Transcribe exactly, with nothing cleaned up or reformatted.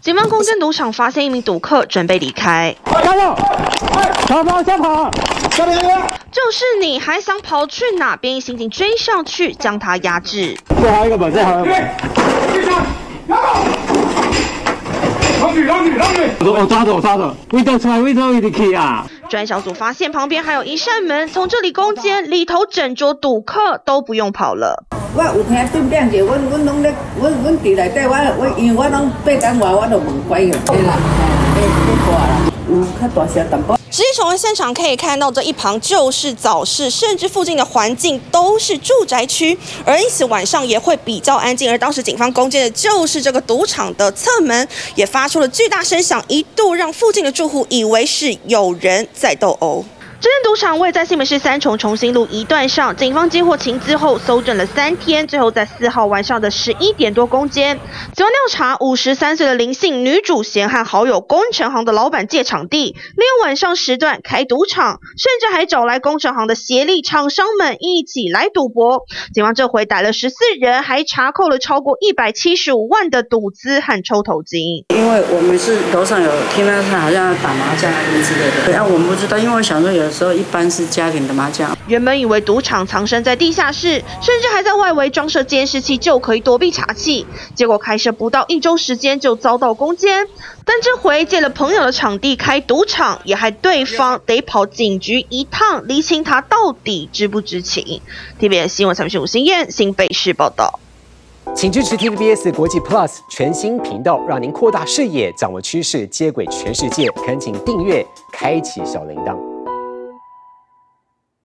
警方攻坚赌场，发现一名赌客准备离开。 加油！小跑，小跑！这边人！ 就是你，还想跑去哪边？刑警追上去，将他压制。 最后一个本，最后一个本。让举，让举，让举！我我抓着，我抓着。为什出来？为什么一直去啊？ 专案小组发现旁边还有一扇门，从这里攻坚，里头整桌赌客都不用跑了。 我有听对面者，阮阮拢咧，阮阮伫内底，我我因为我拢八点外，我都问关个。对啦，诶，不大啦，有较大声淡薄。 实际重温现场可以看到，这一旁就是早市，甚至附近的环境都是住宅区，而因此晚上也会比较安静。而当时警方攻坚的就是这个赌场的侧门，也发出了巨大声响，一度让附近的住户以为是有人在斗殴。这间赌场位在新北市三重重新路一段上，警方接获情资后搜证了三天，最后在四号晚上的十一点多攻坚。警方调查，五十三岁的林姓女主嫌和好友工程行的老板借场地，利用晚上时段开赌场，甚至还找来工程行的协力厂商们一起来赌博。警方这回逮了十四人，还查扣了超过一百七十五万的赌资和抽头金。 因为我们是楼上有听到他好像打麻将啊什么之类的，对啊，我们不知道，因为我想说有。时候一般是家庭的麻将， 原本以为赌场藏身在地下室，甚至还在外围装设监视器就可以躲避查缉，结果开设不到一周时间就遭到攻坚。但这回借了朋友的场地开赌场，也害对方得跑警局一趟，厘清他到底知不知情。T V B S 新闻采访吴欣燕，新北市报道。 请支持 T V B S 国际 Plus 全新频道，让您扩大视野，掌握趋势，接轨全世界。恳请订阅，开启小铃铛。